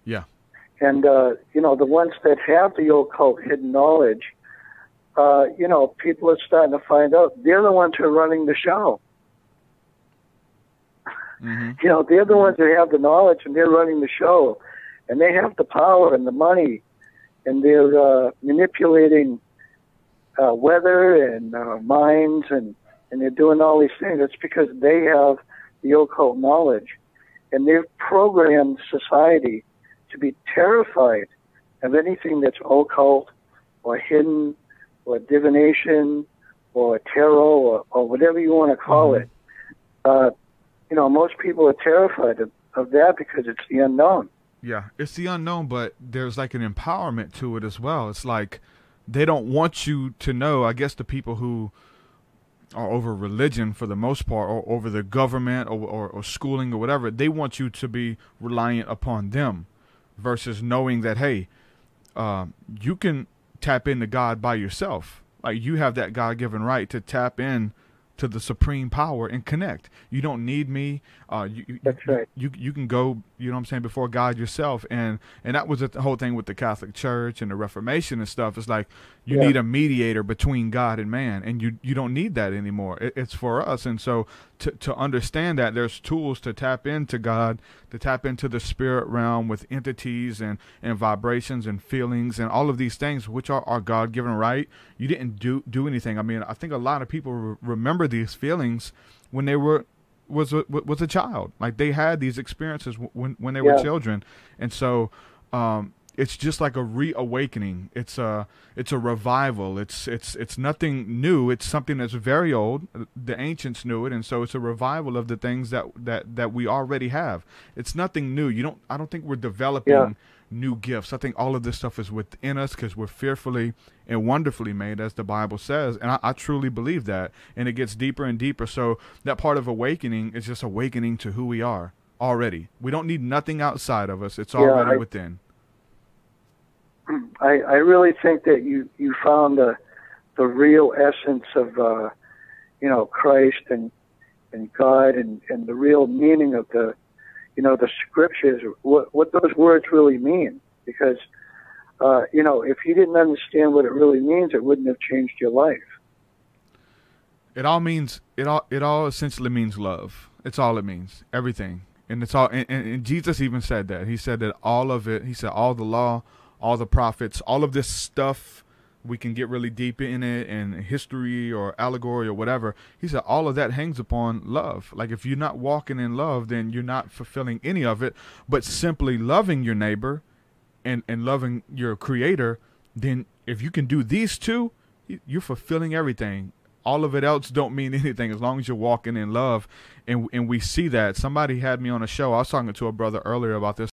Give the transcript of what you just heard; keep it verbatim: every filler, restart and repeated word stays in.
Yeah. And, uh, you know, the ones that have the occult hidden knowledge, uh, you know, people are starting to find out they're the ones who are running the show. Mm-hmm. You know, they're the ones who have the knowledge and they're running the show. And they have the power and the money, and they're uh, manipulating uh, weather and uh, minds, and, and they're doing all these things. It's because they have the occult knowledge. And they've programmed society to be terrified of anything that's occult or hidden or divination or tarot or, or whatever you want to call Mm-hmm. it. Uh, you know, most people are terrified of, of that because it's the unknown. Yeah, it's the unknown, but there's like an empowerment to it as well. It's like they don't want you to know, I guess the people who are over religion for the most part, or over the government or, or, or schooling or whatever, they want you to be reliant upon them versus knowing that, hey, uh, you can tap into God by yourself. Like you have that God-given right to tap in to the supreme power and connect. You don't need me. Uh, you, you, That's right. You, you can go, you know what I'm saying, before God yourself. And, and that was the whole thing with the Catholic Church and the Reformation and stuff. It's like you Yeah. need a mediator between God and man, and you, you don't need that anymore. It, it's for us. And so to, to understand that, there's tools to tap into God, to tap into the spirit realm with entities and, and vibrations and feelings and all of these things, which are our God-given right. You didn't do, do anything. I mean, I think a lot of people re- remember these feelings when they were was a, was a child. Like they had these experiences w- when when they Yeah. were children, and so um, it's just like a reawakening. It's a it's a revival. It's it's it's nothing new. It's something that's very old. The ancients knew it, and so it's a revival of the things that that that we already have. It's nothing new. You don't. I don't think we're developing Yeah. new gifts. I think all of this stuff is within us because we're fearfully and wonderfully made, as the Bible says. And I, I truly believe that. And it gets deeper and deeper. So that part of awakening is just awakening to who we are already. We don't need nothing outside of us. It's Yeah, already I- within. I, I really think that you, you found the the real essence of uh, you know, Christ and and God and, and the real meaning of the you know the scriptures, what what those words really mean. Because uh, you know, if you didn't understand what it really means, it wouldn't have changed your life. It all means it all it all essentially means love. It's all it means. Everything. And it's all and, and, and Jesus even said that. He said that all of it, he said all the law, all the prophets, all of this stuff, we can get really deep in it, and history or allegory or whatever. He said all of that hangs upon love. Like if you're not walking in love, then you're not fulfilling any of it. But simply loving your neighbor and, and loving your creator, then if you can do these two, you- you're fulfilling everything. All of it else don't mean anything as long as you're walking in love. And and we see that. Somebody had me on a show. I was talking to a brother earlier about this